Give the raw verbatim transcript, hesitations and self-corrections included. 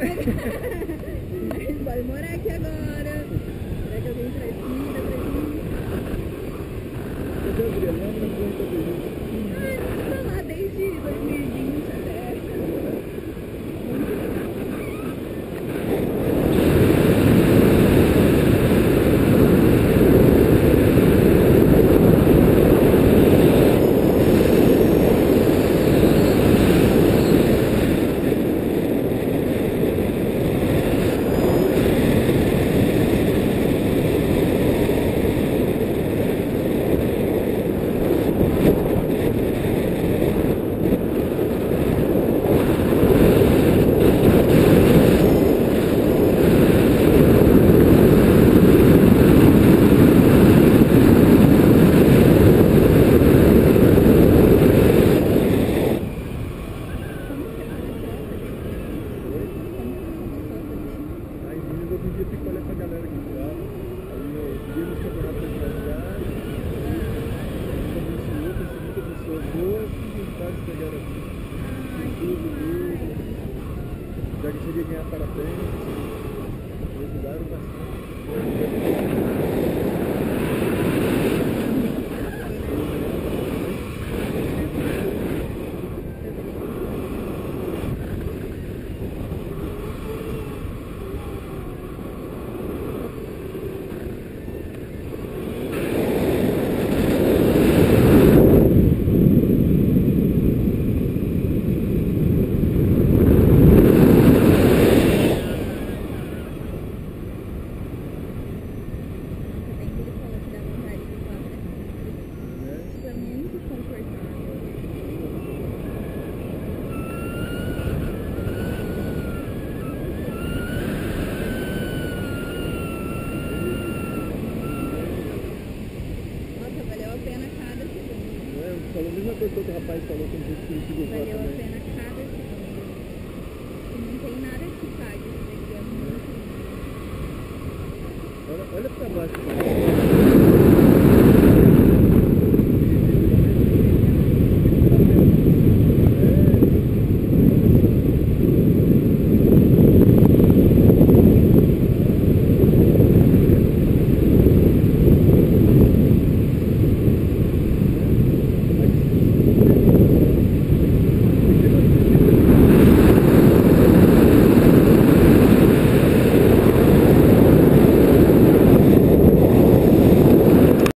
Pode morar aqui agora. Será que alguém traz comida pra mim? Cadê o Adriano? Lembra que eu tô beijando? Ah, eu tô lá desde dois mil e vinte até. Já que cheguei a ganhar parabéns, me ajudaram bastante. Falou a mesma coisa que o rapaz falou quando a gente se ligou lá também. Valeu a pena cada segundo. E não tem nada que pague isso daqui. É muito... Olha, olha pra baixo.